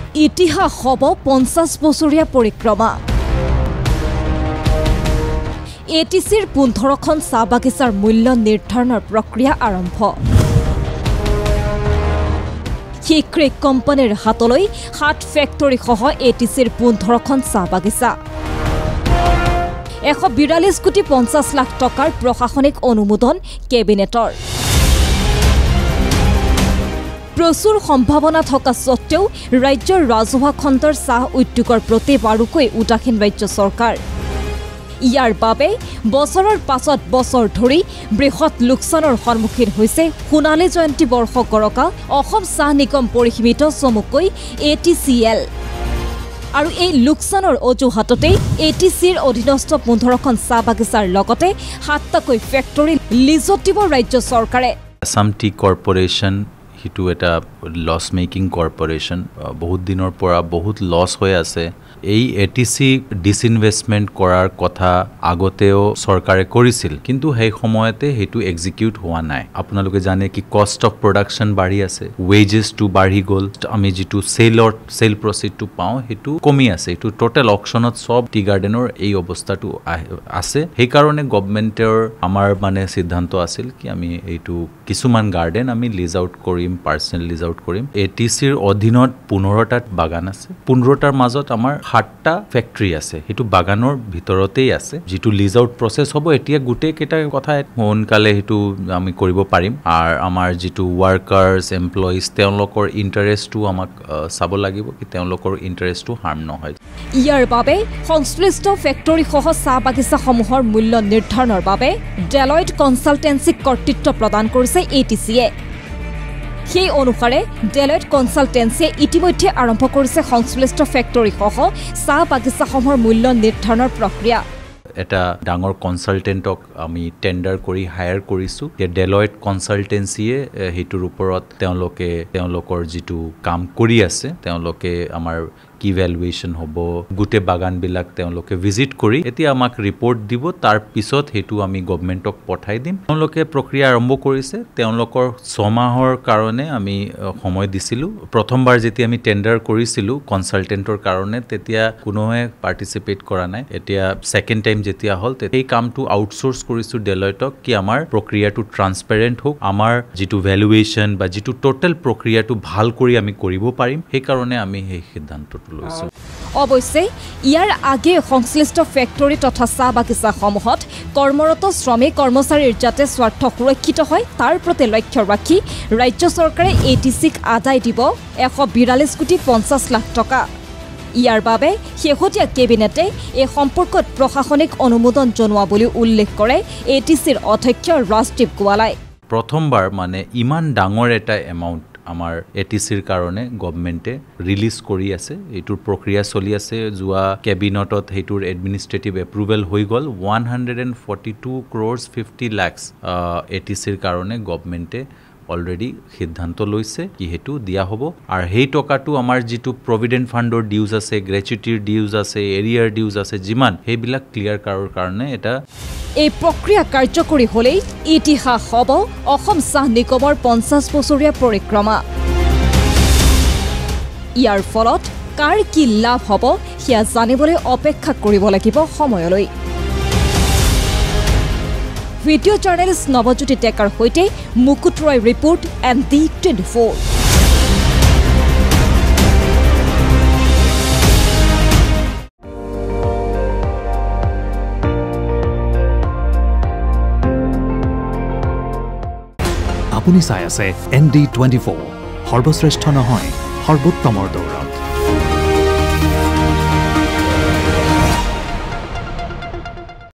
ইতিহাস হব 50 বছৰীয়া পৰিক্ৰমা এটিচিৰ 15খন চাহ বাগিচাৰ মূল্য নিৰ্ধাৰণৰ প্ৰক্ৰিয়া আৰম্ভ 𝐅𝐻𝐋𝐋𝐿 কোম্পানীৰ হাতলৈ 7 ফেক্টৰী সহ এটিচিৰ 15খন চাহ বাগিচা 142 কোটি 50 লাখ টকাৰ প্ৰশাসনিক অনুমোদন কেবিনেটৰ প্ৰচুৰ সম্ভাৱনা থকা সত্ত্বেও ৰাজ্যৰ ৰাজহুৱা খণ্ডৰ চাহ উদ্যোগৰ প্ৰতি বাৰুকৈ উদাসীন ৰাজ্য চৰকাৰ ইয়াৰ বাবে বছৰৰ পাছত বছৰ ধৰি বৃহৎ লোকচানৰ সন্মুখীন হৈছে সোণালী জয়ন্তী বৰ্ষ গৰকা অসম চাহ নিগম পৰিসীমিত চমুকৈ ATCL আৰু এই লোকচানৰ অজুহাততে ATCৰ অধীনস্থ 15খন চাহ বাগিচাৰ লগতে 7টাকৈ ফেক্টৰী লিজত দিব ৰাজ্য চৰকাৰে Assam Tea Corporation হিটু এটা লছ মেকিং কৰ্পোৰেশ্যন বহুত দিনৰ পৰা বহুত লছ হৈ আছে এই এটিসি ডিসইনভেস্টমেন্ট কৰাৰ কথা আগতেও চৰকাৰে কৰিছিল কিন্তু সেই সময়তে হেতু এক্সিকিউট হোৱা নাই আপোনালোকে জানে কি কষ্ট অফ প্ৰডাকশন বাঢ়ি আছে ওয়েজেস টু বাঢ়ি গল আমি যেটো সেল প্ৰসিড টু পাও হেতু কমি আছে হেতু টোটাল অকশনত সব টি গাৰ্ডেনৰ এই অৱস্থাটো আছে সেই কাৰণে গৱৰ্ণমেণ্টৰ আমাৰ মানে সিদ্ধান্ত আছিল কি আমি এইটো কিছুমান গাৰ্ডেন আমি লিজ আউট কৰিম পাৰ্সনেল লিজ আউট কৰিম এটিসিৰ অধীনত 15টা বাগান আছে 15টাৰ মাজত আমাৰ 7টা ফেক্টৰী আছে হেতু বাগানৰ ভিতৰতেই আছে যেটো লিজ আউট প্ৰসেস হ'ব এতিয়া গুটে কেটা কথা সোনকালে হেতু আমি কৰিব পাৰিম আৰু আমাৰ যেটো ওয়াৰ্কাৰ্স এমপ্লয়িজ তেওঁলোকৰ ইন্টাৰেষ্টটো আমাক চাব লাগিব কি তেওঁলোকৰ ইন্টাৰেষ্টটো হাৰ্ম নহয় ইয়াৰ বাবে সংশ্লিষ্ট ফেক্টৰী সহ চাহ বাগিচাসমূহৰ মূল্য নিৰ্ধাৰণৰ বাবে ডেলয়েট কনসালটেন্সি কৰ্তৃত্ব প্ৰদান কৰিছে ATCয়ে সেই অনুসাৰে ডেলয়েট কনসালটেন্সিয়ে ইতিমধ্যে আৰম্ভ কৰিছে সংশ্লিষ্ট ফেক্টৰী সহ চাহ বাগিচাসমূহৰ মূল্য নিৰ্ধাৰণৰ প্ৰক্ৰিয়া এটা ডাঙৰ কনসালটেন্টক আমি টেন্ডাৰ কৰি হায়াৰ কৰিছো যে ডেলয়েট কনসালটেন্সিয়ে হেতুৰ ওপৰত তেওঁলোকৰ যেটো কাম কৰি আছে তেওঁলোকে আমাৰ কি ভ্যালুয়েশন হ'ব গুটে বাগান বিলাক তেওঁলোকে ভিজিট কৰি এতিয়া আমাক ৰিপৰ্ট দিব তাৰ পিছত হেতু আমি গৱৰ্ণমেণ্টক পঠাই দিম তেওঁলোকে প্ৰক্ৰিয়া আৰম্ভ কৰিছে তেওঁলোকৰ 6 মাহৰ কাৰণে আমি সময় দিছিলো প্ৰথমবাৰ যেতিয়া আমি টেন্ডাৰ কৰিছিলো কনসালটেন্টৰ কাৰণে তেতিয়া কোনোৱে পাৰ্টিসিপেট কৰা নাই এতিয়া সেকেন্ড টাইম যেতিয়া হল এই কামটো আউটসোৰ্স কৰিছো ডেলয়েটক কি আমাৰ প্ৰক্ৰিয়াটো ট্ৰান্সপাৰেন্ট হোক আমাৰ যেটো ভ্যালুয়েশন বা যেটো টোটাল প্ৰক্ৰিয়াটো ভাল কৰি আমি কৰিব পাৰিম সেই কাৰণে আমি এই সিদ্ধান্ত অৱশ্যে ইয়াৰ আগে সংশ্লিষ্ট ফেক্টৰী তথা চাহ বাগিচাসমূহত কৰ্মৰত শ্ৰমিক কৰ্মচাৰীৰ যাতে স্বাৰ্থ সুৰক্ষিত হয় তাৰ প্ৰতি লক্ষ্য ৰাখি ৰাজ্য চৰকাৰে ATCক আদায় দিব 142 কোটি 50 লাখ টকা ইয়াৰ বাবে শেহতীয়া কেবিনেটে এই সম্পৰ্কত প্ৰশাসনিক অনুমোদন জনোৱা বুলি উল্লেখ কৰে ATCৰ অধ্যক্ষ ৰাজদীপ গোৱালাই প্ৰথমবাৰ মানে ইমান ডাঙৰ এটা এমাউন্ট আমাৰ এটিসিৰ কাৰণে গৱৰ্ণমেণ্টে ৰিলিজ কৰি আছে এটোৰ প্ৰক্ৰিয়া চলি আছে যোৱা কেবিনেটত হেতুৰ এডমিনিষ্ট্ৰেটিভ এপ্ৰুভেল হৈ গল 142 crores 50 lakhs এটিসিৰ কাৰণে গৱৰ্ণমেণ্টে অলৰেডি সিদ্ধান্ত লৈছে কি হেতু দিয়া হ'ব আৰু হেই টকাটো আমাৰ যেটো প্ৰভিডেন্ট ফাণ্ডৰ ডিউজ আছে গ্ৰেচুইটিৰ ডিউজ আছে এৰিয়াৰ ডিউজ আছে যিমান হেবিলাক ক্লিয়াৰ কৰাৰ কাৰণে এটা এই প্ৰক্ৰিয়া কাৰ্যকৰী হলে ইতিহাস হ'ব অসম চাহ নিগমৰ 50 বছৰীয়া পৰিক্ৰমা ইয়াৰ ফলত কাৰ কি লাভ হ'ব হিয়া জানিবলৈ অপেক্ষা কৰিব লাগিব সময়লৈ ভিডিও জাৰ্নেলিষ্ট নৱজ্যোতি টেকাৰ হৈতে মুকুট ৰয় ৰিপোৰ্ট ND24 আপুনি চাই আছে ND24 সৰ্বশ্ৰেষ্ঠ নহয় সৰ্বোত্তমৰ দৌৰত